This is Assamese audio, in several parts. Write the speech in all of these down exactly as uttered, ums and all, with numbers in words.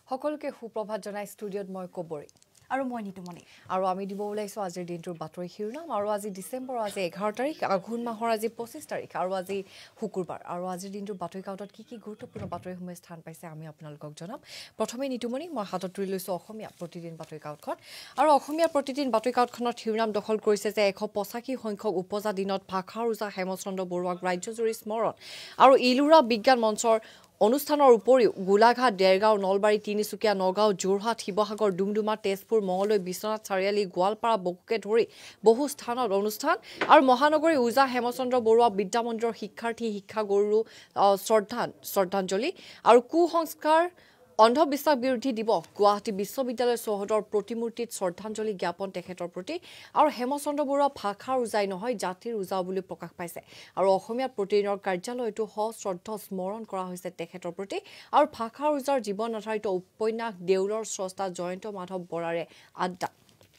সকলোকে সুপ্ৰভাত জনাই ষ্টুডিঅ'ত মই কবৰি আৰু মই নিতুমনি আৰু আমি দিব ওলাইছো আজিৰ দিনটোৰ বাতৰি শিৰোনাম আৰু আজি ডিসেম্বৰ আজি এঘাৰ তাৰিখ আঘোণ মাহৰ আজি পঁচিছ তাৰিখ আৰু আজি শুকুৰবাৰ আৰু আজিৰ দিনটোৰ বাতৰি কাকতত কি কি গুৰুত্বপূৰ্ণ বাতৰিসমূহ স্থান পাইছে আমি আপোনালোকক জনাম প্ৰথমে নিতুমনি মই হাতত তুলি লৈছো অসমীয়া প্ৰতিদিন বাতৰি কাকতখন আৰু অসমীয়া প্ৰতিদিন বাতৰি কাকতখনৰ শিৰোনাম দখল কৰিছে যে এশ পঁচাশী সংখ্যক উপজা দিনত ভাষাৰ উজা হেমচন্দ্ৰ বৰুৱাক ৰাজ্যজুৰি স্মৰণ আৰু ইলুৰা বিজ্ঞান মঞ্চৰ অনুষ্ঠানৰ উপৰিও গোলাঘাট দেৰগাঁও নলবাৰী তিনিচুকীয়া নগাঁও যোৰহাট শিৱসাগৰ ডুমডুমা তেজপুৰ মঙলদৈ বিশ্বনাথ চাৰিআলি গোৱালপাৰা বকুকে ধৰি বহু স্থানত অনুষ্ঠান আৰু মহানগৰী উজা হেমচন্দ্ৰ বৰুৱা বিদ্যামন্দিৰৰ শিক্ষাৰ্থী শিক্ষাগুৰু শ্ৰদ্ধা শ্ৰদ্ধাঞ্জলি আৰু কুসংস্কাৰ অন্ধবিশ্বাস বিৰোধী দিৱস গুৱাহাটী বিশ্ববিদ্যালয় চৌহদৰ প্ৰতিমূৰ্তিত শ্ৰদ্ধাঞ্জলি জ্ঞাপন তেখেতৰ প্ৰতি আৰু হেমচন্দ্ৰ বৰুৱা ভাষাৰ উজাই নহয় জাতিৰ উজা বুলি প্ৰকাশ পাইছে আৰু অসমীয়া প্ৰতিদিনৰ কাৰ্যালয়টো সশ্ৰদ্ধ স্মৰণ কৰা হৈছে তেখেতৰ প্ৰতি আৰু ভাষাৰ উজাৰ জীৱন আধাৰিত উপন্যাস দেউলৰ স্ৰষ্টা জয়ন্ত মাধৱ বৰাৰে আড্ডা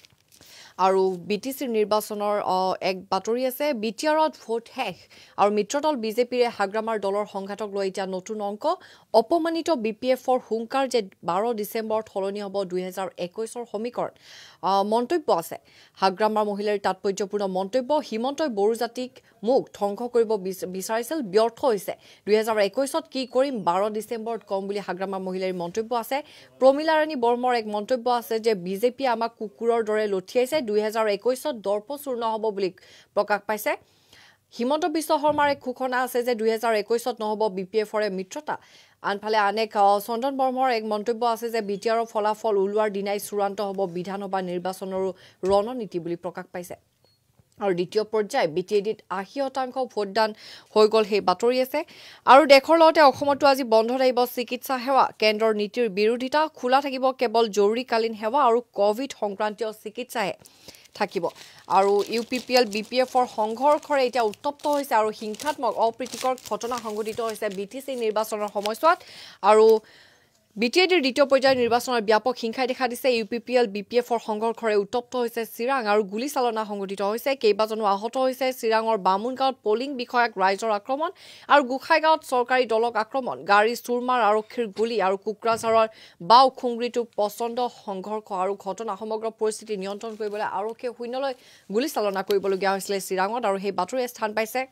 আৰু বিটিসি নিৰ্বাচনৰ এক বাতৰি আছে বিটিআৰত ভোট শেষ আৰু মিত্ৰদল বিজেপিৰে হাগ্ৰামাৰ দলৰ সংঘাতক লৈ এতিয়া নতুন অংক অপমানিত বিপিএফৰ হুংকাৰ যে বাৰ ডিসেম্বৰত সলনি হ'ব দুই হাজাৰ একৈশৰ সমীকৰণ মন্তব্য আছে হাগ্ৰামাৰ মহিলাৰ তাৎপৰ্যপূৰ্ণ মন্তব্য হিমন্তই বড়োজাতিক মুখ ধ্বংস কৰিব বিচাৰিছিল ব্যৰ্থ হৈছে দুই হাজাৰ একৈশত কি কৰিম বাৰ ডিসেম্বৰত কম বুলি হাগ্ৰামাৰ মহিলাৰ মন্তব্য আছে প্ৰমিলা ৰাণী বৰ্মৰ এক মন্তব্য আছে যে বিজেপি আমাক কুকুৰৰ দৰে লঠিয়াইছে দুই হাজাৰ একৈশত দৰ্পচূৰ্ণ হ'ব বুলি প্ৰকাশ পাইছে হিমন্ত বিশ্ব শৰ্মাৰ এক ঘোষণা আছে যে দুই হাজাৰ একৈশত নহব বিপিএফৰে মিত্ৰতা আনফালে আনেক চন্দন বৰ্মৰ এক মন্তব্য আছে যে বিটিআৰৰ ফলাফল ওলোৱাৰ দিনাই চূড়ান্ত হ'ব বিধানসভা নিৰ্বাচনৰ ৰণনীতি বুলি প্ৰকাশ পাইছে আৰু দ্বিতীয় পৰ্যায় বিটিএডিত আশী শতাংশ ভোটদান হৈ গ'ল সেই বাতৰি আছে আৰু দেশৰ লগতে অসমতো আজি বন্ধ থাকিব চিকিৎসা সেৱা কেন্দ্ৰৰ নীতিৰ বিৰোধিতা খোলা থাকিব কেৱল জৰুৰীকালীন সেৱা আৰু কোভিড সংক্ৰান্তীয় চিকিৎসাহে থাকিব আৰু ইউপিপিএল বিপিএফৰ সংঘৰ্ষৰে এতিয়া উত্তপ্ত হৈছে আৰু হিংসাত্মক অপ্ৰীতিকৰ ঘটনা সংঘটিত হৈছে বিটিসি নিৰ্বাচনৰ সময়ছোৱাত আৰু বিটিএডিৰ দ্বিতীয় পৰ্যায়ৰ নিৰ্বাচনৰ ব্যাপক হিংসাই দেখা দিছে ইউপিপিএল বিপিএফৰ সংঘৰ্ষৰে উত্তপ্ত হৈছে চিৰাং আৰু গুলীচালনা সংঘটিত হৈছে কেইবাজনো আহত হৈছে চিৰাঙৰ বামুণগাঁৱত পলিং বিষয়াক ৰাইজৰ আক্ৰমণ আৰু গোসাইগাঁৱত চৰকাৰী দলক আক্ৰমণ গাড়ী চুৰমাৰ আৰক্ষীৰ গুলী আৰু কোকৰাঝাৰৰ বাও খুংগ্ৰীটো প্ৰচণ্ড সংঘৰ্ষ আৰু ঘটনা সমগ্ৰ পৰিস্থিতি নিয়ন্ত্ৰণ কৰিবলৈ আৰক্ষীয়ে শূন্যলৈ গুলীচালনা কৰিবলগীয়া হৈছিলে চিৰাঙত আৰু সেই বাতৰিয়ে স্থান পাইছে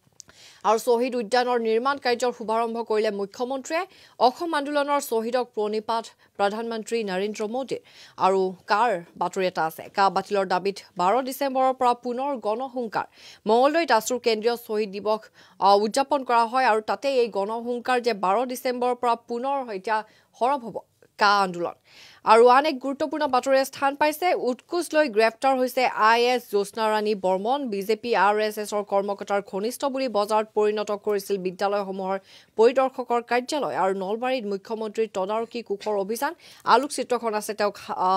আৰু শহীদ উদ্যানৰ নিৰ্মাণ কাৰ্যৰ শুভাৰম্ভ কৰিলে মুখ্যমন্ত্ৰীয়ে অসম আন্দোলনৰ শহীদক প্ৰণিপাত প্ৰধানমন্ত্ৰী নৰেন্দ্ৰ মোদী আৰু কাৰ বাতৰি এটা আছে কা বাতিলৰ দাবীত বাৰ ডিসেম্বৰৰ পৰা পুনৰ গণহুংকাৰ মঙলদৈত আছুৰ কেন্দ্ৰীয় শহীদ দিৱস উদযাপন কৰা হয় আৰু তাতে এই গণহুংকাৰ যে বাৰ ডিসেম্বৰৰ পৰা পুনৰ এতিয়া সৰব হ'ব কা আন্দোলন আৰু আন এক গুৰুত্বপূৰ্ণ বাতৰিয়ে স্থান পাইছে উৎকোচ লৈ গ্ৰেপ্তাৰ হৈছে I S Jyotsna Rani Barman BJP R S এছৰ কৰ্মকৰ্তাৰ ঘনিষ্ঠ বুলি বজাৰত পৰিণত কৰিছিল বিদ্যালয়সমূহৰ পৰিদৰ্শকৰ কাৰ্যালয় আৰু নলবাৰীত মুখ্যমন্ত্ৰীৰ তদাৰকী কুশৰ অভিযান আলোকচিত্ৰখন আছে তেওঁক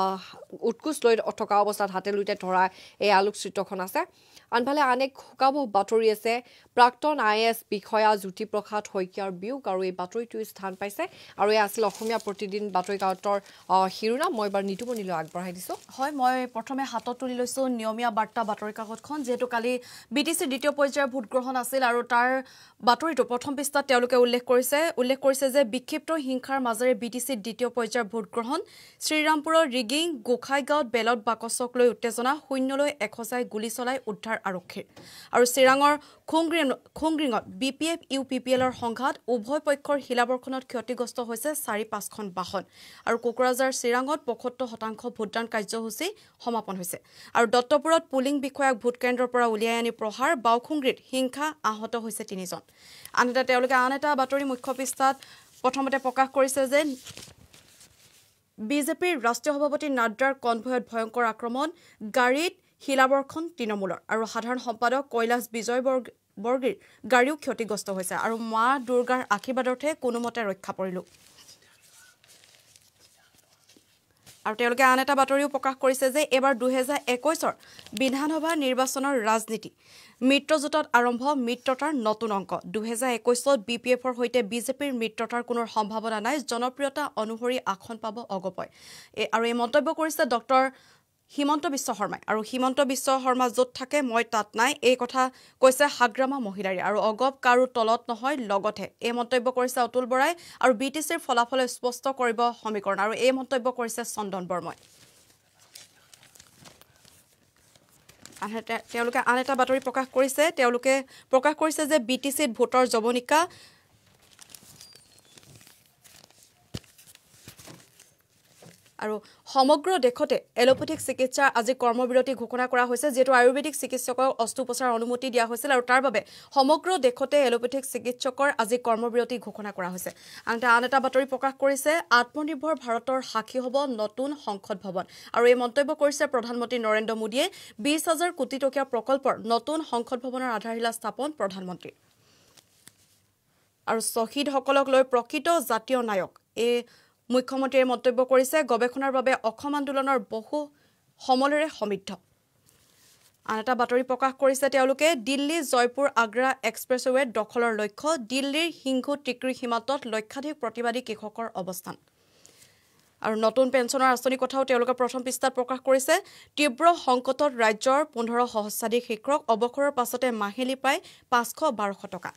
উৎকোচ লৈ থকা অৱস্থাত হাতে লুইতে ধৰা এই আলোকচিত্ৰখন আছে আনফালে আনেক শুকাব বাতৰি আছে প্ৰাক্তন আই এছ বিষয়া জ্যোতিপ্ৰসাদ শইকীয়াৰ বিয়োগ আৰু এই বাতৰিটো স্থান পাইছে আৰু এই আছিল অসমীয়া প্ৰতিদিন বাতৰি কাকতৰ শিৰোনাম মই এবাৰ নিতুমনিলৈ আগবঢ়াই দিছোঁ হয় মই প্ৰথমে হাতত তুলি লৈছোঁ নিয়মীয়া বাৰ্তা বাতৰি কাকতখন যিহেতু কালি বিটিসি দ্বিতীয় পৰ্যায়ৰ ভোটগ্ৰহণ আছিল আৰু তাৰ বাতৰিটো প্ৰথম পৃষ্ঠাত তেওঁলোকে উল্লেখ কৰিছে উল্লেখ কৰিছে যে বিক্ষিপ্ত হিংসাৰ মাজেৰে বিটিসিৰ দ্বিতীয় পৰ্যায়ৰ ভোটগ্ৰহণ শ্ৰীৰামপুৰৰ ৰিগিং গোসাইগাঁৱত বেলট বাকচক লৈ উত্তেজনা শূন্যলৈ এখচাই গুলী চলাই উদ্ধাৰ আৰক্ষীৰ আৰু চিৰাঙৰ খুংগ্ৰিং খুংগ্ৰিঙত বিপিএফ ইউপিপিএলৰ সংঘাত উভয় পক্ষৰ শিলাবৰ্ষণত ক্ষতিগ্ৰস্ত হৈছে চাৰি পাঁচখন বাহন আৰু কোকৰাঝাৰ চিৰাঙত পঁয়সত্তৰ শতাংশ ভোটদান কাৰ্যসূচী সমাপন হৈছে আৰু দত্তপুৰত পুলিং বিষয়াক ভোটকেন্দ্ৰৰ পৰা উলিয়াই আনি প্ৰহাৰ বাওখুংগ্ৰিত হিংসা আহত হৈছে তিনিজন আনহাতে তেওঁলোকে আন এটা বাতৰি মুখ্য পৃষ্ঠাত প্ৰথমতে প্ৰকাশ কৰিছে যে বিজেপিৰ ৰাষ্ট্ৰীয় সভাপতি নাড্ৰাৰ কনভয়ত ভয়ংকৰ আক্ৰমণ গাড়ীত শিলাবৰ্ষণ তৃণমূলৰ আৰু সাধাৰণ সম্পাদক কৈলাশ বিজয় বৰ্গীৰ গাড়ীও ক্ষতিগ্ৰস্ত হৈছে আৰু মা দুৰ্গাৰ আশীৰ্বাদৰ্থে কোনোমতে ৰক্ষা পৰিলোঁ আৰু তেওঁলোকে আন এটা বাতৰিও প্ৰকাশ কৰিছে যে এবাৰ দুই হাজাৰ একৈশৰ বিধানসভা নিৰ্বাচনৰ ৰাজনীতি মিত্ৰজোঁটত আৰম্ভ মিত্ৰতাৰ নতুন অংক দুই হাজাৰ একৈশত বিপিএফৰ সৈতে বিজেপিৰ মিত্ৰতাৰ কোনো সম্ভাৱনা নাই জনপ্ৰিয়তা অনুসৰি আসন পাব অগপয় আৰু এই মন্তব্য কৰিছে ডক্টৰ হিমন্ত বিশ্ব শৰ্মাই আৰু হিমন্ত বিশ্ব শৰ্মা য'ত থাকে মই তাত নাই এই কথা কৈছে হাগ্ৰামা মহিলাৰী আৰু অগপ কাৰো তলত নহয় লগতে এই মন্তব্য কৰিছে অতুল বৰাই আৰু বি টি চিৰ ফলাফলে স্পষ্ট কৰিব সমীকৰণ আৰু এই মন্তব্য কৰিছে চন্দন বৰ্মই আনহাতে তেওঁলোকে আন এটা বাতৰি প্ৰকাশ কৰিছে তেওঁলোকে প্ৰকাশ কৰিছে যে বি টি চিত ভোটৰ জবনিকা আৰু সমগ্ৰ দেশতে এলোপেথিক চিকিৎসাৰ আজি কৰ্মবিৰতি ঘোষণা কৰা হৈছে যেটো আয়ুৰ্বেদিক চিকিৎসকৰ অস্ত্ৰোপচাৰ অনুমতি দিয়া হৈছিল আৰু তাৰ বাবে সমগ্ৰ দেশতে এলোপেথিক চিকিৎসকৰ আজি কৰ্মবিৰতি ঘোষণা কৰা হৈছে আনহাতে আন এটা বাতৰি প্ৰকাশ কৰিছে আত্মনিৰ্ভৰ ভাৰতৰ সাক্ষী হ'ব নতুন সংসদ ভৱন আৰু এই মন্তব্য কৰিছে প্ৰধানমন্ত্ৰী নৰেন্দ্ৰ মোদীয়ে বিশ হাজাৰ কোটি টকীয়া প্ৰকল্পৰ নতুন সংসদ ভৱনৰ আধাৰশিলা স্থাপন প্ৰধানমন্ত্ৰী আৰু শ্বহীদসকলক লৈ প্ৰকৃত জাতীয় নায়ক এই মুখ্যমন্ত্ৰীয়ে মন্তব্য কৰিছে গৱেষণাৰ বাবে অসম আন্দোলনৰ বহু সমলেৰে সমৃদ্ধ আন এটা বাতৰি প্ৰকাশ কৰিছে তেওঁলোকে দিল্লী জয়পুৰ আগ্ৰা এক্সপ্ৰেছৱে দখলৰ লক্ষ্য দিল্লীৰ সিংঘু টিকৰি সীমান্তত লক্ষাধিক প্ৰতিবাদী কৃষকৰ অৱস্থান আৰু নতুন পেঞ্চনৰ আঁচনি কথাও তেওঁলোকে প্ৰথম পৃষ্ঠাত প্ৰকাশ কৰিছে তীব্ৰ সংকটত ৰাজ্যৰ পোন্ধৰ সহস্ৰাধিক শিক্ষক অৱসৰৰ পাছতে মাহিলী প্ৰায় পাঁচশ বাৰশ টকা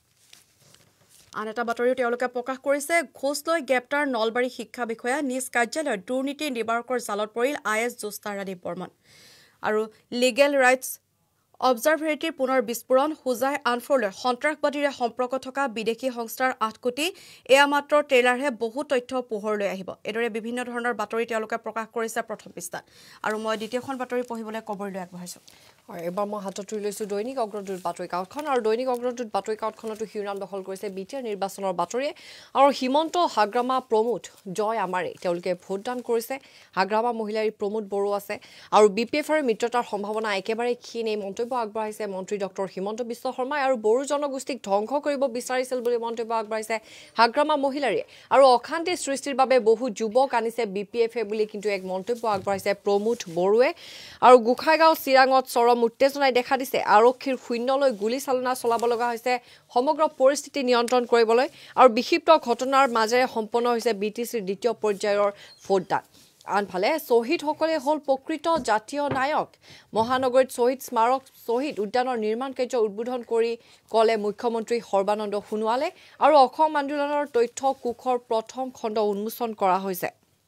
আন এটা বাতৰিও তেওঁলোকে প্ৰকাশ কৰিছে ঘোষ লৈ গ্ৰেপ্তাৰ নলবাৰী শিক্ষা বিষয়া নিজ কাৰ্যালয়ত দুৰ্নীতি নিবাৰকৰ জালত পৰিল আই এছ জোষ্টা ৰাণী বৰ্মন আৰু লিগেল ৰাইটছ অবজাৰভেটৰীৰ পুনৰ বিস্ফোৰণ হুজাই আনফৰলৈ সন্ত্ৰাসবাদীৰে সম্পৰ্ক থকা বিদেশী সংস্থাৰ আঠ কোটি এয়া মাত্ৰ ট্ৰেইলাৰহে বহু তথ্য পোহৰলৈ আহিব এদৰে বিভিন্ন ধৰণৰ বাতৰি তেওঁলোকে প্ৰকাশ কৰিছে প্ৰথম পৃষ্ঠাত আৰু মই দ্বিতীয়খন বাতৰি পঢ়িবলৈ কবৰলৈ আগবঢ়াইছো হয় এবাৰ মই হাতত তুলি লৈছো দৈনিক অগ্ৰদূত বাতৰি কাকতখন আৰু দৈনিক অগ্ৰদূত বাতৰি কাকতখনতো শিৰোনাম দখল কৰিছে বিটিআৰ নিৰ্বাচনৰ বাতৰিয়ে আৰু হিমন্ত হাগ্ৰামা প্ৰমোদ জয় আমাৰে তেওঁলোকে ভোটদান কৰিছে হাগ্ৰামা মহিলাৰ প্ৰমোদ বড়ো আছে আৰু বিপিএফৰ মিত্ৰতাৰ সম্ভাৱনা একেবাৰে ক্ষীণ এই মন্তব্য আগবঢ়াইছে মন্ত্ৰী ডক্টৰ হিমন্ত বিশ্ব শৰ্মাই আৰু বড়ো জনগোষ্ঠীক ধ্বংস কৰিব বিচাৰিছিল বুলি মন্তব্য আগবঢ়াইছে হাগ্ৰামা মহিলাৰে আৰু অশান্তি সৃষ্টিৰ বাবে বহু যুৱক আনিছে বিপিএফে বুলি কিন্তু এক মন্তব্য আগবঢ়াইছে প্ৰমোদ বড়োৱে আৰু গোখাইগাঁও চিৰাঙত চৰম উত্তেজনাই দেখা দিছে আৰক্ষীৰ শূন্যলৈ গুলি চালনা চলাব লগা হৈছে সমগ্ৰ পৰিস্থিতি নিয়ন্ত্ৰণ কৰিবলৈ আৰু বিক্ষিপ্ত ঘটনাৰ মাজেৰে সম্পন্ন হৈছে বিটিচিৰ দ্বিতীয় পৰ্যায়ৰ ভোটদান আনফালে শ্বহীদসকলে হ'ল প্ৰকৃত জাতীয় নায়ক মহানগৰীত শ্বহীদ স্মাৰক শ্বহীদ উদ্যানৰ নিৰ্মাণ কাৰ্য উদ্বোধন কৰি কলে মুখ্যমন্ত্ৰী সৰ্বানন্দ সোণোৱালে আৰু অসম আন্দোলনৰ তথ্য কোষৰ প্ৰথম খণ্ড উন্মোচন কৰা হৈছে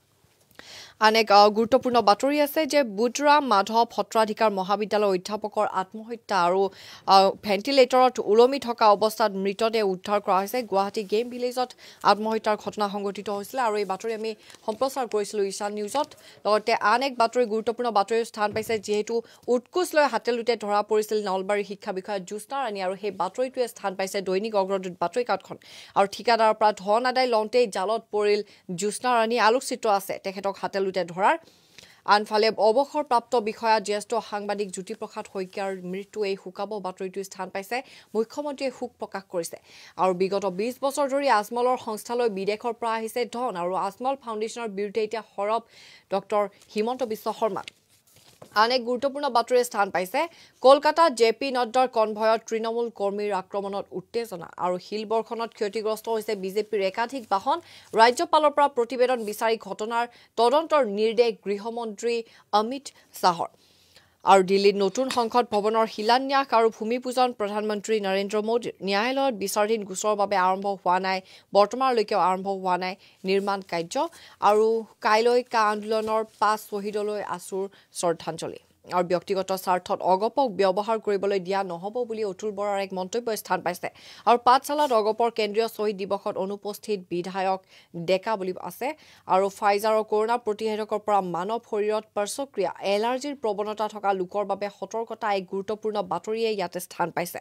আন এক গুৰুত্বপূৰ্ণ বাতৰি আছে যে বুধৰাম মাধৱ সত্ৰাধিকাৰ মহাবিদ্যালয়ৰ অধ্যাপকৰ আত্মহত্যা আৰু ভেণ্টিলেটৰত ওলমি থকা অৱস্থাত মৃতদেহ উদ্ধাৰ কৰা হৈছে গুৱাহাটী গেম ভিলেজত আত্মহত্যাৰ ঘটনা সংঘটিত হৈছিল আৰু এই বাতৰি আমি সম্প্ৰচাৰ কৰিছিলোঁ ঈশান নিউজত লগতে আন এক বাতৰি গুৰুত্বপূৰ্ণ বাতৰিৰ স্থান পাইছে যিহেতু উৎকোচ লৈ হাতেলোতে ধৰা পৰিছিল নলবাৰীৰ শিক্ষা বিষয়া জোষ্টা ৰাণী আৰু সেই বাতৰিটোৱে স্থান পাইছে দৈনিক অগ্ৰদূত বাতৰি কাকতখন আৰু ঠিকাদাৰৰ পৰা ধন আদায় লওঁতেই জালত পৰিল জোষ্টা ৰাণী আলোকচিত্ৰ আছে তেখেতক হাতেলোতে ধৰাৰ আনফালে অৱসৰপ্ৰাপ্ত বিষয়া জ্যেষ্ঠ সাংবাদিক জ্যোতিপ্ৰসাদ শইকীয়াৰ মৃত্যু এই শোকাব বাতৰিটো স্থান পাইছে মুখ্যমন্ত্ৰীয়ে শোক প্ৰকাশ কৰিছে আৰু বিগত বিশ বছৰ ধৰি আজমলৰ সংস্থালৈ বিদেশৰ পৰা আহিছে ধন আৰু আজমল ফাউণ্ডেশ্যনৰ বিৰুদ্ধে এতিয়া সৰব ডক্টৰ হিমন্ত বিশ্ব শৰ্মা আন এক গুৰুত্বপূৰ্ণ বাতৰিয়ে স্থান পাইছে কলকাতা জে পি নড্ডাৰ কনভয়ত তৃণমূল কৰ্মীৰ আক্ৰমণত উত্তেজনা আৰু শিলবৰখনত ক্ষতিগ্ৰস্ত হৈছে বিজেপিৰ একাধিক বাহন ৰাজ্যপালৰ পৰা প্ৰতিবেদন বিচাৰি ঘটনাৰ তদন্তৰ নিৰ্দেশ গৃহমন্ত্ৰী অমিত শ্বাহৰ আৰু দিল্লীত নতুন সংসদ ভৱনৰ শিলান্যাস আৰু ভূমিপূজন প্ৰধানমন্ত্ৰী নৰেন্দ্ৰ মোদীৰ ন্যায়ালয়ত বিচাৰাধীন গোচৰৰ বাবে আৰম্ভ হোৱা নাই বৰ্তমানলৈকে আৰম্ভ হোৱা নাই নিৰ্মাণ কাৰ্য আৰু কাইলৈ কা আন্দোলনৰ পাঁচ শ্বহীদলৈ আছুৰ শ্ৰদ্ধাঞ্জলি আৰু ব্যক্তিগত স্বাৰ্থত অগপক ব্যৱহাৰ কৰিবলৈ দিয়া নহ'ব বুলি অতুল বৰাৰ এক মন্তব্য স্থান পাইছে আৰু পাঠশালাত অগপৰ কেন্দ্ৰীয় শ্বহীদ দিৱসত অনুপস্থিত বিধায়ক ডেকা বুলি আছে আৰু ফাইজাৰৰ কৰোনা প্ৰতিষেধকৰ পৰা মানৱ শৰীৰত পাৰ্শ্বক্ৰিয়া এলাৰ্জিৰ প্ৰৱণতা থকা লোকৰ বাবে সতৰ্কতা এক গুৰুত্বপূৰ্ণ বাতৰিয়ে ইয়াতে স্থান পাইছে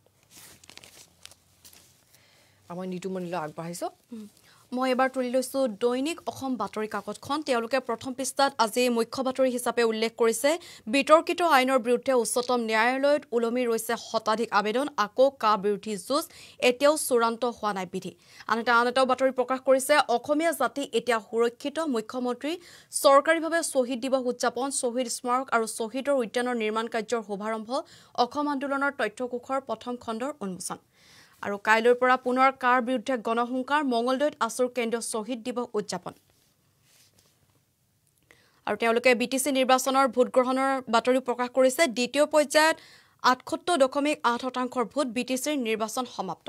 আমাৰ নিতুমনিলৈ আগবাঢ়িছো মই এবাৰ তুলি লৈছো দৈনিক অসম বাতৰি কাকতখন তেওঁলোকে প্ৰথম পৃষ্ঠাত আজি মুখ্য বাতৰি হিচাপে উল্লেখ কৰিছে বিতৰ্কিত আইনৰ বিৰুদ্ধে উচ্চতম ন্যায়ালয়ত ওলমি ৰৈছে শতাধিক আবেদন আকৌ কা বিৰোধী যুঁজ এতিয়াও চূড়ান্ত হোৱা নাই বিধি আনহাতে আন এটা বাতৰি প্ৰকাশ কৰিছে অসমীয়া জাতি এতিয়া সুৰক্ষিত মুখ্যমন্ত্ৰী চৰকাৰীভাৱে শ্বহীদ দিৱস উদযাপন শ্বহীদ স্মাৰক আৰু শ্বহীদৰ উদ্যানৰ নিৰ্মাণ কাৰ্যৰ শুভাৰম্ভ অসম আন্দোলনৰ তথ্যকোষৰ প্ৰথম খণ্ডৰ উন্মোচন আৰু কাইলৈৰ পৰা পুনৰ কাৰ বিৰুদ্ধে গণহুংকাৰ মঙলদৈত আছুৰ কেন্দ্ৰীয় শ্বহীদ দিৱস উদযাপন আৰু তেওঁলোকে বিটিসি নিৰ্বাচনৰ ভোট গ্ৰহণৰ বাতৰি প্ৰকাশ কৰিছে দ্বিতীয় পৰ্যায়ত আঠসত্তৰ দশমিক আঠ শতাংশৰ ভোট বিটিসিৰ নিৰ্বাচন সমাপ্ত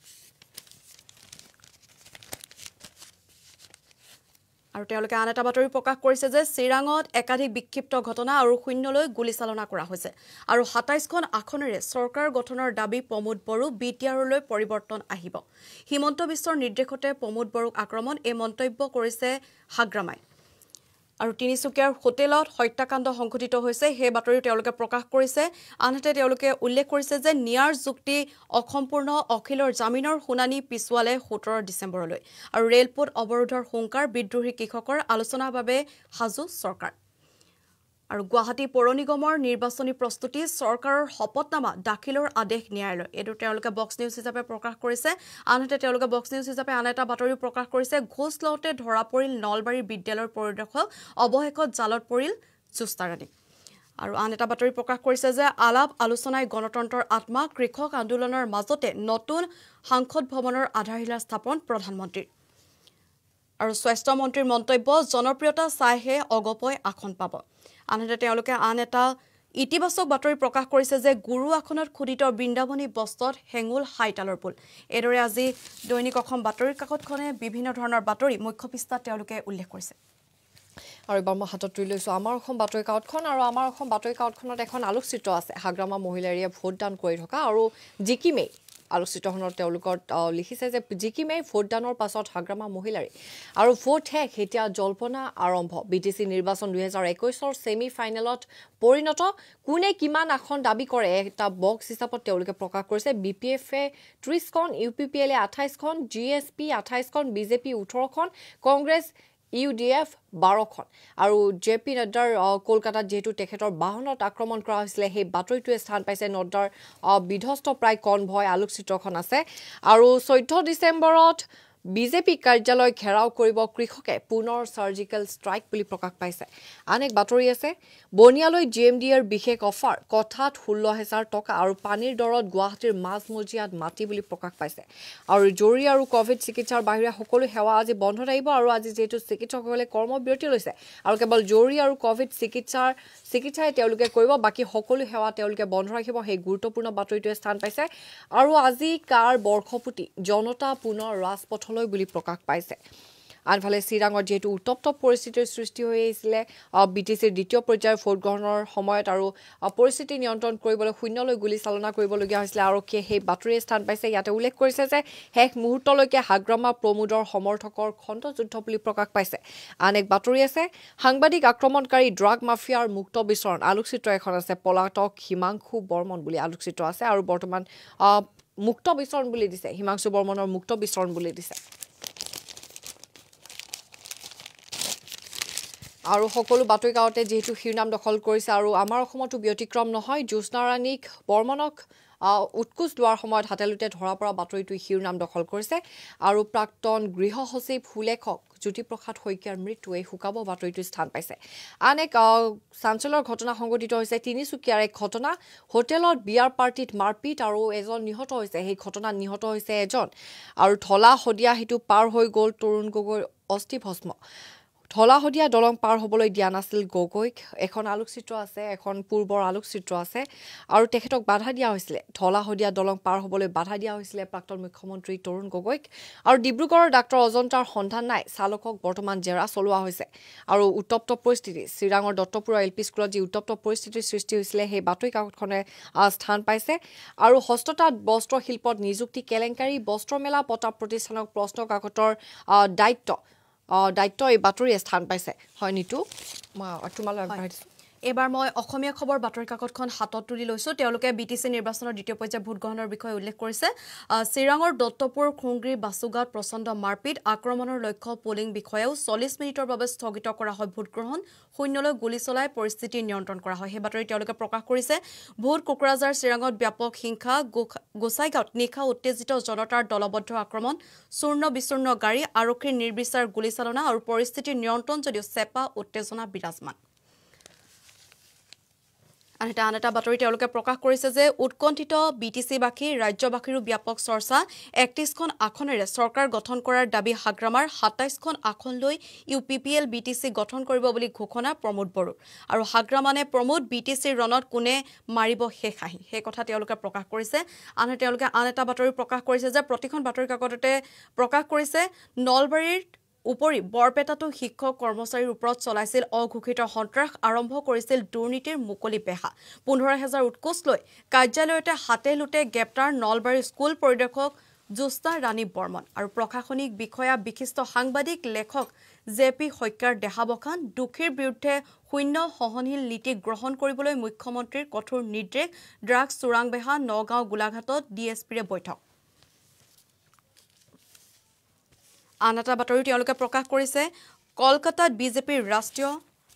আৰু তেওঁলোকে আন এটা বাতৰি প্ৰকাশ কৰিছে যে চিৰাঙত একাধিক বিক্ষিপ্ত ঘটনা আৰু শূন্যলৈ গুলীচালনা কৰা হৈছে আৰু সাতাইছখন আসনেৰে চৰকাৰ গঠনৰ দাবী প্ৰমোদ বড়ো বিটিআৰলৈ পৰিৱৰ্তন আহিব হিমন্ত বিশ্বৰ নিৰ্দেশতে প্ৰমোদ বড়োক আক্ৰমণ এই মন্তব্য কৰিছে হাগ্ৰামাই আৰু তিনিচুকীয়াৰ হোটেলত হত্যাকাণ্ড সংঘটিত হৈছে সেই বাতৰি তেওঁলোকে প্ৰকাশ কৰিছে আনহাতে তেওঁলোকে উল্লেখ কৰিছে যে নিয়াৰ যুক্তি অসম্পূৰ্ণ অখিলৰ জামিনৰ শুনানি পিছুৱালে সোতৰ ডিচেম্বৰলৈ আৰু ৰেলপথ অৱৰোধৰ হুংকাৰ বিদ্ৰোহী কৃষকৰ আলোচনাৰ বাবে সাজু চৰকাৰ আৰু গুৱাহাটী পৌৰ নিগমৰ নিৰ্বাচনী প্ৰস্তুতি চৰকাৰৰ শপতনামা দাখিলৰ আদেশ ন্যায়ালয় এটো তেওঁলোকে বক্স নিউজ হিচাপে প্ৰকাশ কৰিছে আনহাতে তেওঁলোকে বক্স নিউজ হিচাপে আন এটা বাতৰি প্ৰকাশ কৰিছে ঘোষ লওঁতে ধৰা পৰিল নলবাৰী বিদ্যালয়ৰ পৰিদৰ্শক অৱশেষত জালত পৰিল জুস্তাৰাণী আৰু আন এটা বাতৰি প্ৰকাশ কৰিছে যে আলাপ আলোচনাই গণতন্ত্ৰৰ আত্মা কৃষক আন্দোলনৰ মাজতে নতুন সাংসদ ভৱনৰ আধাৰশিলা স্থাপন প্ৰধানমন্ত্ৰীৰ আৰু স্বাস্থ্য মন্ত্ৰীৰ মন্তব্য জনপ্ৰিয়তা চাইহে অগপয় আসন পাব আনহাতে তেওঁলোকে আন এটা ইতিবাচক বাতৰি প্ৰকাশ কৰিছে যে গুৰু আসনত খুদিত বৃন্দাবনী বস্ত্ৰত হেঙুল হাইতালৰ পুল এদৰে আজি দৈনিক অসম বাতৰি কাকতখনে বিভিন্ন ধৰণৰ বাতৰি মুখ্য পৃষ্ঠাত তেওঁলোকে উল্লেখ কৰিছে আৰু এবাৰ মই হাতত তুলি লৈছোঁ আমাৰ অসম বাতৰি কাকতখন আৰু আমাৰ অসম বাতৰি কাকতখনত এখন আলোকচিত্ৰ আছে হাগ্ৰামা মহিলাৰীয়ে ভোটদান কৰি থকা আৰু জিকিমেই আলোকচিত্ৰখনত তেওঁলোকৰ লিখিছে যে জিকিমেই ভোটদানৰ পাছত হাগ্ৰামা মহিলাৰী আৰু ভোট শেষ এতিয়া জল্পনা আৰম্ভ বিটিসি নিৰ্বাচন দুহেজাৰ একৈছৰ ছেমি ফাইনেলত পৰিণত কোনে কিমান আসন দাবী কৰে এটা বক্স হিচাপত তেওঁলোকে প্ৰকাশ কৰিছে বিপিএফে ত্ৰিছখন ইউপিপিএলে আঠাইছখন জিএছপি আঠাইছখন বিজেপি ওঠৰখন কংগ্ৰেছ ইউ ডি এফ বাৰখন আৰু জে পি নড্ডাৰ কলকাতাত যেহেতু তেখেতৰ বাহনত আক্ৰমণ কৰা হৈছিলে সেই বাতৰিটোৱে স্থান পাইছে নড্ডাৰ বিধ্বস্ত প্ৰায় কনভয় আলোকচিত্ৰখন আছে আৰু চৈধ্য ডিচেম্বৰত বিজেপি কাৰ্যালয় ঘেৰাও কৰিব কৃষকে পুনৰ সাৰ্জিকেল ষ্ট্ৰাইক বুলি প্ৰকাশ পাইছে আন এক বাতৰি আছে বনিয়ালৈ জি এম ডি এৰ বিশেষ অফাৰ কথাত ষোল্ল হাজাৰ টকা আৰু পানীৰ দৰত গুৱাহাটীৰ মাজমজিয়াত মাটি বুলি প্ৰকাশ পাইছে আৰু জৰুৰী আৰু কোভিড চিকিৎসাৰ বাহিৰে সকলো সেৱা আজি বন্ধ থাকিব আৰু আজি যেহেতু চিকিৎসকসকলে কৰ্মবিৰতি লৈছে আৰু কেৱল জৰুৰী আৰু কোভিড চিকিৎসাৰ চিকিৎসাই তেওঁলোকে কৰিব বাকি সকলো সেৱা তেওঁলোকে বন্ধ ৰাখিব সেই গুৰুত্বপূৰ্ণ বাতৰিটোৱে স্থান পাইছে আৰু আজি কাৰ বৰ্ষপুতি জনতা পুনৰ ৰাজপথলৈ বুলি প্ৰকাশ পাইছে আনফালে চিৰাঙত যেহেতু উত্তপ্ত পৰিস্থিতিৰ সৃষ্টি হৈ আহিছিলে বিটিসিৰ দ্বিতীয় পৰ্যায়ৰ ভোট গ্ৰহণৰ সময়ত আৰু পৰিস্থিতি নিয়ন্ত্ৰণ কৰিবলৈ শূন্যলৈ গুলীচালনা কৰিবলগীয়া হৈছিলে আৰক্ষীয়ে সেই বাতৰিয়ে স্থান পাইছে ইয়াতে উল্লেখ কৰিছে যে শেষ মুহূৰ্তলৈকে হাগ্ৰামা প্ৰমোদৰ সমৰ্থকৰ খণ্ডযুদ্ধ বুলি প্ৰকাশ পাইছে আন এক বাতৰি আছে সাংবাদিক আক্ৰমণকাৰী ড্ৰাগ মাফিয়াৰ মুক্ত বিচৰণ আলোকচিত্ৰ এখন আছে পলাতক হিমাংশু বৰ্মন বুলি আলোকচিত্ৰ আছে আৰু বৰ্তমান মুক্ত বিচৰণ বুলি দিছে হিমাংশু বৰ্মনৰ মুক্ত বিচৰণ বুলি দিছে আৰু সকলো বাতৰি কাকতে যেহেতু শিৰনাম দখল কৰিছে আৰু আমাৰ অসমতো ব্যতিক্ৰম নহয় জ্যোৎস্নাৰাণীক বৰ্মনক উৎকোচ লোৱাৰ সময়ত হাতেলুতে ধৰা পৰা বাতৰিটো শিৰনাম দখল কৰিছে আৰু প্ৰাক্তন গৃহ সচিব সুলেখক জ্যোতিপ্ৰসাদ শইকীয়াৰ মৃত্যুৱে শুকাব বাতৰিটো স্থান পাইছে আন এক চাঞ্চলৰ ঘটনা সংঘটিত হৈছে তিনিচুকীয়াৰ এক ঘটনা হোটেলত বিয়াৰ পাৰ্টিত মাৰপিট আৰু এজন নিহত হৈছে সেই ঘটনাত নিহত হৈছে এজন আৰু ঢলা শদিয়া হেতু পাৰ হৈ গ'ল তৰুণ গগৈৰ অস্থিভস্ম ঢলা শদিয়া দলং পাৰ হ'বলৈ দিয়া নাছিল গগৈক এখন আলোকচিত্ৰ আছে এখন পূৰ্বৰ আলোকচিত্ৰ আছে আৰু তেখেতক বাধা দিয়া হৈছিলে ঢলা শদিয়া দলং পাৰ হ'বলৈ বাধা দিয়া হৈছিলে প্ৰাক্তন মুখ্যমন্ত্ৰী তৰুণ গগৈক আৰু ডিব্ৰুগড়ৰ ডাক্তৰ অজন্তাৰ সন্ধান নাই চালকক বৰ্তমান জেৰা চলোৱা হৈছে আৰু উত্তপ্ত পৰিস্থিতি চিৰাঙৰ দত্তপুৰৰ এল পি স্কুলত যি উত্তপ্ত পৰিস্থিতিৰ সৃষ্টি হৈছিলে সেই বাতৰি কাকতখনে স্থান পাইছে আৰু হস্ততাঁত বস্ত্ৰ শিল্পত নিযুক্তি কেলেংকাৰী বস্ত্ৰমেলা পতা প্ৰতিষ্ঠানক প্ৰশ্ন কাকতৰ দায়িত্ব দায়িত্ব এই বাতৰিয়ে স্থান পাইছে হয় নিতু মই তোমালৈ আগবঢ়াই দিছোঁ এবাৰ মই অসমীয়া খবৰ বাতৰি কাকতখন হাতত তুলি লৈছোঁ তেওঁলোকে বিটিসি নিৰ্বাচনৰ দ্বিতীয় পৰ্যায়ৰ ভোট গ্ৰহণৰ বিষয়ে উল্লেখ কৰিছে চিৰাঙৰ দত্তপুৰ খুংগ্ৰী বাছুগাঁৱত প্ৰচণ্ড মাৰপিট আক্ৰমণৰ লক্ষ্য পলিং বিষয়াও চল্লিছ মিনিটৰ বাবে স্থগিত কৰা হয় ভোট গ্ৰহণ শূন্যলৈ গুলী চলাই পৰিস্থিতি নিয়ন্ত্ৰণ কৰা হয় সেই বাতৰি তেওঁলোকে প্ৰকাশ কৰিছে ভোট কোকৰাঝাৰ চিৰাঙত ব্যাপক হিংসা গোসাইগাঁৱত নিশা উত্তেজিত জনতাৰ দলবদ্ধ আক্ৰমণ চূৰ্ণ বিচূৰ্ণ গাড়ী আৰক্ষীৰ নিৰ্বিচাৰ গুলীচালনা আৰু পৰিস্থিতিৰ নিয়ন্ত্ৰণ যদিও চেপা উত্তেজনা বিৰাজমান আনহাতে আন এটা বাতৰি তেওঁলোকে প্ৰকাশ কৰিছে যে উৎকণ্ঠিত বি টি চিবাসী ৰাজ্যবাসীৰো ব্যাপক চৰ্চা একত্ৰিশখন আসনেৰে চৰকাৰ গঠন কৰাৰ দাবী হাগ্ৰামাৰ সাতাইশখন আসন লৈ U P P L B T C গঠন কৰিব বুলি ঘোষণা প্ৰমোদ বড়োৰ আৰু হাগ্ৰামানে প্ৰমোদ বি টি চিৰ ৰণত কোনে মাৰিব শেষ আহি সেই কথা তেওঁলোকে প্ৰকাশ কৰিছে আনহাতে তেওঁলোকে আন এটা বাতৰি প্ৰকাশ কৰিছে যে প্ৰতিখন বাতৰি কাকততে প্ৰকাশ কৰিছে নলবাৰীৰ উপৰি বৰপেটাটো শিক্ষক কৰ্মচাৰীৰ ওপৰত চলাইছিল অঘোষিত সন্ত্ৰাস আৰম্ভ কৰিছিল দুৰ্নীতিৰ মুকলি বেহা পোন্ধৰ হাজাৰ উৎকোচ লৈ কাৰ্যালয়তে হাতে লুটে গ্ৰেপ্তাৰ নলবাৰী স্কুল পৰিদৰ্শক জ্যোৎস্না ৰাণী বৰ্মন আৰু প্ৰশাসনিক বিষয়া বিশিষ্ট সাংবাদিক লেখক জে পি শইকীয়াৰ দেহাবসান দুখীৰ বিৰুদ্ধে শূন্য সহনশীল নীতি গ্ৰহণ কৰিবলৈ মুখ্যমন্ত্ৰীৰ কঠোৰ নিৰ্দেশ ড্ৰাগছ চোৰাং বেহা নগাঁও গোলাঘাটত ডি এছ পিৰে বৈঠক আন এটা বাতৰি তেওঁলোকে প্ৰকাশ কৰিছে কলকাতাত বিজেপিৰ ৰাষ্ট্ৰীয়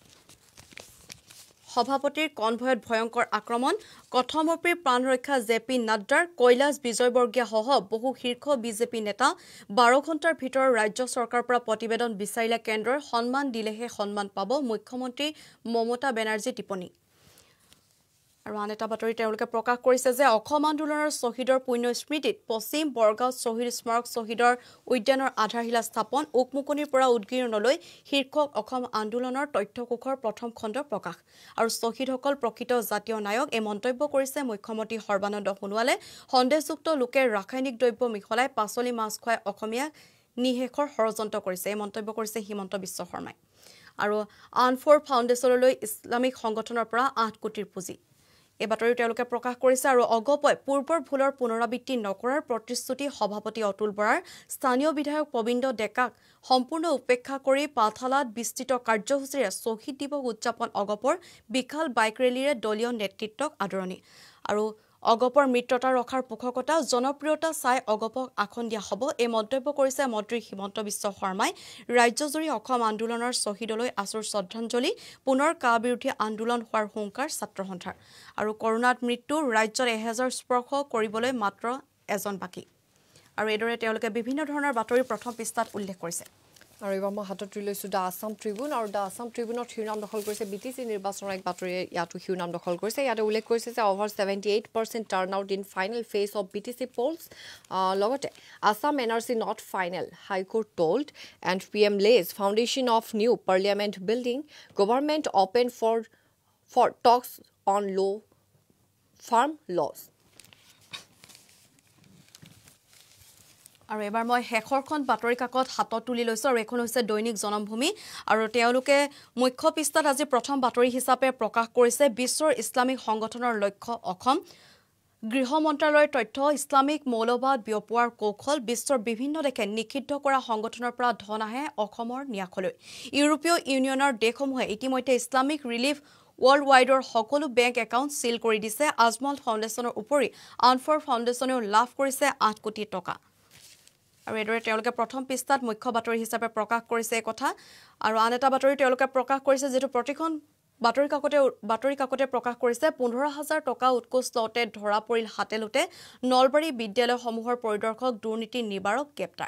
সভাপতিৰ কনভয়ত ভয়ংকৰ আক্ৰমণ কথমপীৰ প্ৰাণৰক্ষা জে পি নাড্ডাৰ কৈলাশ বিজয়বৰ্গীয়া সহ বহু শীৰ্ষ বিজেপি নেতা বাৰ ঘণ্টাৰ ভিতৰত ৰাজ্য চৰকাৰৰ পৰা প্ৰতিবেদন বিচাৰিলে কেন্দ্ৰই সন্মান দিলেহে সন্মান পাব মুখ্যমন্ত্ৰী মমতা বেনাৰ্জী টিপ্পনী আৰু আন এটা বাতৰি তেওঁলোকে প্ৰকাশ কৰিছে যে অসম আন্দোলনৰ শ্বহীদৰ পুণ্য স্মৃতিত পশ্চিম বৰগাঁও শ্বহীদ স্মাৰক শ্বহীদৰ উদ্যানৰ আধাৰশিলা স্থাপন উকমুকনিৰ পৰা উদগিৰণলৈ শীৰ্ষক অসম আন্দোলনৰ তথ্যকোষৰ প্ৰথম খণ্ড প্ৰকাশ আৰু শ্বহীদসকল প্ৰকৃত জাতীয় নায়ক এই মন্তব্য কৰিছে মুখ্যমন্ত্ৰী সৰ্বানন্দ সোণোৱালে সন্দেহযুক্ত লোকে ৰাসায়নিক দ্ৰব্য মিহলাই পাচলি মাছ খুৱাই অসমীয়াক নিশেষৰ ষড়যন্ত্ৰ কৰিছে এই মন্তব্য কৰিছে হিমন্ত বিশ্ব শৰ্মাই আৰু আনফৰ ফাউণ্ডেশ্যনলৈ ইছলামিক সংগঠনৰ পৰা আঠ কোটিৰ পুঁজি এই বাতৰি তেওঁলোকে প্ৰকাশ কৰিছে আৰু অগপয় পূৰ্বৰ ভুলৰ পুনৰাবৃত্তি নকৰাৰ প্ৰতিশ্ৰুতি সভাপতি অতুল বৰাৰ স্থানীয় বিধায়ক প্ৰবীন্দ্ৰ ডেকাক সম্পূৰ্ণ উপেক্ষা কৰি পাঠশালাত বিস্তৃত কাৰ্যসূচীৰে শ্বহীদ দিৱস উদযাপন অগপৰ বিশাল বাইক ৰেলীৰে দলীয় নেতৃত্বক আদৰণি আৰু অগপৰ মিত্ৰতা ৰখাৰ পোষকতা জনপ্ৰিয়তা চাই অগপক আসন দিয়া হ'ব এই মন্তব্য কৰিছে মন্ত্ৰী হিমন্ত বিশ্ব শৰ্মাই ৰাজ্যজুৰি অসম আন্দোলনৰ শ্বহীদলৈ আচুৰ শ্ৰদ্ধাঞ্জলি পুনৰ কা বিৰোধী আন্দোলন হোৱাৰ হুংকাৰ ছাত্ৰ সন্থাৰ আৰু কৰোনাত মৃত্যু ৰাজ্যৰ এহেজাৰ স্পৰ্শ কৰিবলৈ মাত্ৰ এজন বাকী আৰু এইদৰে তেওঁলোকে বিভিন্ন ধৰণৰ বাতৰি প্ৰথম পৃষ্ঠাত উল্লেখ কৰিছে আৰু এবাৰ মই হাতত তুলি লৈছোঁ দ্য আছাম ট্ৰিবিউন আৰু দ্য আছাম ট্ৰিবিউনত শিৰোনাম দখল কৰিছে বি টি চি নিৰ্বাচনৰ এক বাতৰিয়ে ইয়াতো শিৰোনাম দখল কৰিছে ইয়াতে উল্লেখ কৰিছে যে over seventy eight percent turn out in final phase of B T C polls লগতে Assam N R C not final high court told and P M lays foundation of new parliament building government open for for talks on law' farm laws আৰু এবাৰ মই শেষৰখন বাতৰি কাকত হাতত তুলি লৈছোঁ আৰু এখন হৈছে দৈনিক জনমভূমি আৰু তেওঁলোকে মুখ্য পৃষ্ঠাত আজি প্ৰথম বাতৰি হিচাপে প্ৰকাশ কৰিছে বিশ্বৰ ইছলামিক সংগঠনৰ লক্ষ্য অসম গৃহ মন্ত্ৰালয়ৰ তথ্য ইছলামিক মৌলবাদ বিয়পোৱাৰ কৌশল বিশ্বৰ বিভিন্ন দেশে নিষিদ্ধ কৰা সংগঠনৰ পৰা ধন আহে অসমৰ ন্যাসলৈ ইউৰোপীয় ইউনিয়নৰ দেশসমূহে ইতিমধ্যে ইছলামিক ৰিলিফ ৱৰ্ল্ড ৱাইডৰ সকলো বেংক একাউণ্ট চিল কৰি দিছে আজমল ফাউণ্ডেশ্যনৰ উপৰি আনফৰ ফাউণ্ডেশ্যনেও লাভ কৰিছে আঠ কোটি টকা আৰু এইদৰে তেওঁলোকে প্ৰথম পৃষ্ঠাত মুখ্য বাতৰি হিচাপে প্ৰকাশ কৰিছে এই কথা আৰু আন এটা বাতৰি তেওঁলোকে প্ৰকাশ কৰিছে যিটো প্ৰতিখন বাতৰি কাকতে বাতৰি কাকতে প্ৰকাশ কৰিছে পোন্ধৰ হাজাৰ টকা উৎকোচ লওঁতে ধৰা পৰিল হাতে লোটে নলবাৰী বিদ্যালয়সমূহৰ পৰিদৰ্শক দুৰ্নীতি নিবাৰক গ্ৰেপ্তাৰ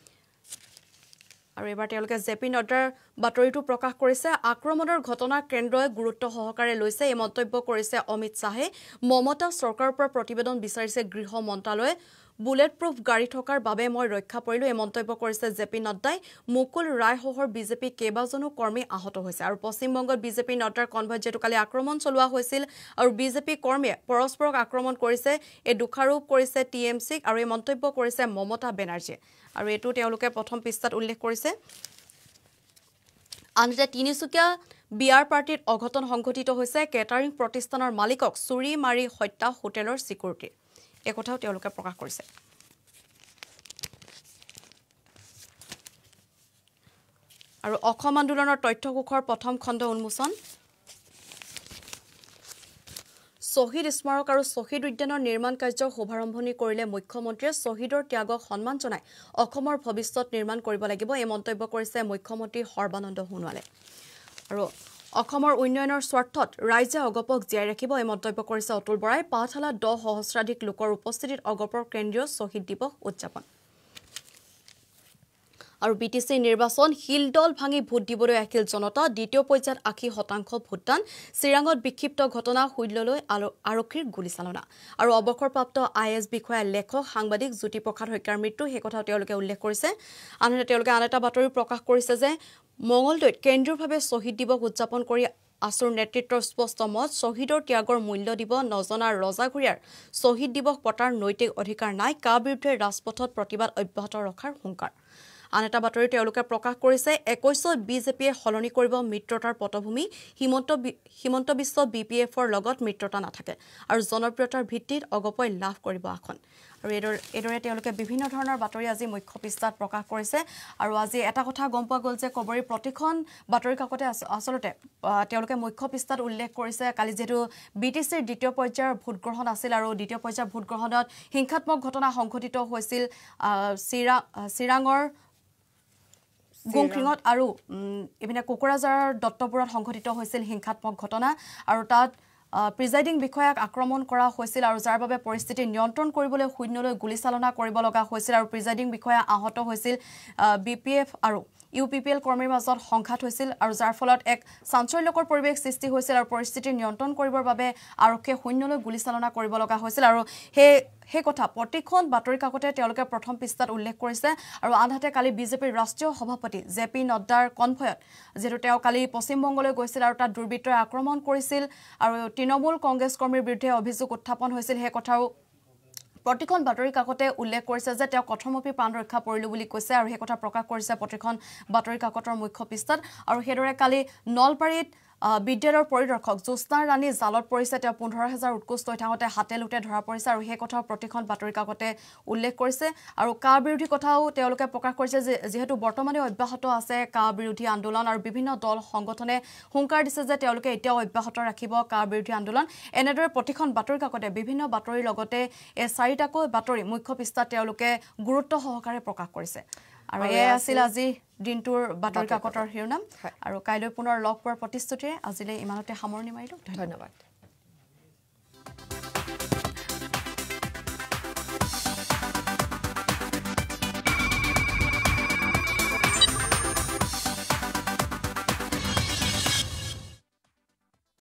আৰু এবাৰ তেওঁলোকে জে পি নড্ডাৰ বাতৰিটো প্ৰকাশ কৰিছে আক্ৰমণৰ ঘটনা কেন্দ্ৰই গুৰুত্ব সহকাৰে লৈছে এই মন্তব্য কৰিছে অমিত শ্বাহে মমতা চৰকাৰৰ পৰা প্ৰতিবেদন বিচাৰিছে গৃহ মন্ত্ৰালয়ে বুলেট প্ৰুফ গাড়ী থকাৰ বাবে মই ৰক্ষা পৰিলোঁ এই মন্তব্য কৰিছে জে পি নড্ডাই মুকুল ৰায়সহৰ বিজেপি কেইবাজনো কৰ্মী আহত হৈছে আৰু পশ্চিমবংগত বিজেপি নড্ডাৰ কনভয়ত যেটো কালি আক্ৰমণ চলোৱা হৈছিল আৰু বিজেপি কৰ্মীয়ে পৰস্পৰক আক্ৰমণ কৰিছে এই দোষাৰোপ কৰিছে টি এম চিক আৰু এই মন্তব্য কৰিছে মমতা বেনাৰ্জীয়ে আৰু এইটো তেওঁলোকে প্ৰথম পৃষ্ঠাত উল্লেখ কৰিছে আনহাতে তিনিচুকীয়া বিয়াৰ পাৰ্টিত অঘটন সংঘটিত হৈছে কেটাৰিং প্ৰতিষ্ঠানৰ মালিকক চুৰি মাৰি হত্যা হোটেলৰ সিকিউৰিটি এই কথাও তেওঁলোকে প্ৰকাশ কৰিছে আৰু অসম আন্দোলনৰ তথ্যকোষৰ প্ৰথম খণ্ড উন্মোচন শ্বহীদ স্মাৰক আৰু শ্বহীদ উদ্যানৰ নিৰ্মাণ কাৰ্যৰ শুভাৰম্ভণি কৰিলে মুখ্যমন্ত্ৰীয়ে শ্বহীদৰ ত্যাগক সন্মান জনাই অসমৰ ভৱিষ্যত নিৰ্মাণ কৰিব লাগিব এই মন্তব্য কৰিছে মুখ্যমন্ত্ৰী সৰ্বানন্দ সোণোৱালে আৰু অসমৰ উন্নয়নৰ স্বাৰ্থত ৰাইজে অগপক জীয়াই ৰাখিব এই মন্তব্য কৰিছে অতুল বৰাই পাঠশালাত দহ সহস্ৰাধিক লোকৰ উপস্থিতিত অগপৰ কেন্দ্ৰীয় শ্বহীদ দিৱস উদযাপন আৰু বি টি চি নিৰ্বাচন শিলদল ভাঙি ভোট দিবলৈ আহিল জনতা দ্বিতীয় পৰ্যায়ত আশী শতাংশ ভোটদান চিৰাঙত বিক্ষিপ্ত ঘটনা শৈললৈ আৰক্ষীৰ গুলীচালনা আৰু অৱসৰপ্ৰাপ্ত আই এছ বিষয়া লেখক সাংবাদিক জ্যোতিপ্ৰসাদ শইকীয়াৰ মৃত্যু সেই কথা তেওঁলোকে উল্লেখ কৰিছে আনহাতে তেওঁলোকে আন এটা বাতৰি প্ৰকাশ কৰিছে যে মঙলদৈত কেন্দ্ৰীয়ভাৱে শ্বহীদ দিৱস উদযাপন কৰি আসুৰ নেতৃত্বৰ স্পষ্ট মত শ্বহীদৰ ত্যাগৰ মূল্য দিব নজনা ৰজাঘৰীয়াৰ শ্বহীদ দিৱস পতাৰ নৈতিক অধিকাৰ নাই কা বিৰুদ্ধে ৰাজপথত প্ৰতিবাদ অব্যাহত ৰখাৰ হুংকাৰ আন এটা বাতৰি তেওঁলোকে প্ৰকাশ কৰিছে একৈশত বিজেপিয়ে সলনি কৰিব মিত্ৰতাৰ পটভূমি হিমন্ত হিমন্ত বিশ্ব বি পি এফৰ লগত মিত্ৰতা নাথাকে আৰু জনপ্ৰিয়তাৰ ভিত্তিত অগপই লাভ কৰিব আসন আৰু এইদৰে এইদৰে তেওঁলোকে বিভিন্ন ধৰণৰ বাতৰি আজি মুখ্য পৃষ্ঠাত প্ৰকাশ কৰিছে আৰু আজি এটা কথা গম পোৱা গ'ল যে কবৰী প্ৰতিখন বাতৰি কাকতে আচলতে তেওঁলোকে মুখ্য পৃষ্ঠাত উল্লেখ কৰিছে কালি যেহেতু বি টি চিৰ দ্বিতীয় পৰ্যায়ৰ ভোটগ্ৰহণ আছিল আৰু দ্বিতীয় পৰ্যায়ৰ ভোটগ্ৰহণত হিংসাত্মক ঘটনা সংঘটিত হৈছিল চিৰা চিৰাঙৰ গুংখিঙত আৰু ইপিনে কোকৰাঝাৰৰ দত্তপুৰত সংঘটিত হৈছিল হিংসাত্মক ঘটনা আৰু তাত প্ৰিজাইডিং বিষয়াক আক্ৰমণ কৰা হৈছিল আৰু যাৰ বাবে পৰিস্থিতি নিয়ন্ত্ৰণ কৰিবলৈ শূন্যলৈ গুলীচালনা কৰিব লগা হৈছিল আৰু প্ৰিজাইডিং বিষয়া আহত হৈছিল বি পি এফ আৰু ইউ পি পি এল কৰ্মীৰ মাজত সংঘাত হৈছিল আৰু যাৰ ফলত এক চাঞ্চল্যকৰ পৰিৱেশ সৃষ্টি হৈছিল আৰু পৰিস্থিতি নিয়ন্ত্ৰণ কৰিবৰ বাবে আৰক্ষীয়ে শূন্যলৈ গুলীচালনা কৰিব লগা হৈছিল আৰু সেই সেই কথা প্ৰতিখন বাতৰি কাকতে তেওঁলোকে প্ৰথম পৃষ্ঠাত উল্লেখ কৰিছে আৰু আনহাতে কালি বিজেপিৰ ৰাষ্ট্ৰীয় সভাপতি জে পি নড্ডাৰ কনভয়ত যিহেতু তেওঁ কালি পশ্চিমবংগলৈ গৈছিল আৰু তাত দুৰ্বৃত্তই আক্ৰমণ কৰিছিল আৰু তৃণমূল কংগ্ৰেছ কৰ্মীৰ বিৰুদ্ধে অভিযোগ উত্থাপন হৈছিল সেই কথাও প্ৰতিখন বাতৰি কাকতে উল্লেখ কৰিছে যে তেওঁ কথমপি প্ৰাণ ৰক্ষা পৰিলো বুলি কৈছে আৰু সেই কথা প্ৰকাশ কৰিছে প্ৰতিখন বাতৰি কাকতৰ মুখ্য পৃষ্ঠাত আৰু সেইদৰে কালি নলবাৰীত বিদ্যালয়ৰ পৰিদৰ্শক জ্যোৎস্না ৰাণী জালত পৰিছে তেওঁ পোন্ধৰ হাজাৰ উৎকোচ লৈ থাকোঁতে হাতে লোটে ধৰা পৰিছে আৰু সেই কথাও প্ৰতিখন বাতৰি কাকতে উল্লেখ কৰিছে আৰু কা বিৰোধী কথাও তেওঁলোকে প্ৰকাশ কৰিছে যে যিহেতু বৰ্তমানে অব্যাহত আছে কা বিৰোধী আন্দোলন আৰু বিভিন্ন দল সংগঠনে হুংকাৰ দিছে যে তেওঁলোকে এতিয়াও অব্যাহত ৰাখিব কা বিৰোধী আন্দোলন এনেদৰে প্ৰতিখন বাতৰি কাকতে বিভিন্ন বাতৰিৰ লগতে এই চাৰিটাকৈ বাতৰি মুখ্য পৃষ্ঠাত তেওঁলোকে গুৰুত্ব সহকাৰে প্ৰকাশ কৰিছে আৰু এয়া আছিল আজি দিনটোৰ বাতৰি কাকতৰ শিৰোনাম আৰু কাইলৈ পুনৰ লগ পোৱাৰ প্ৰতিশ্ৰুতিৰে আজিলৈ ইমানতে সামৰণি মাৰিলোঁ ধন্যবাদ।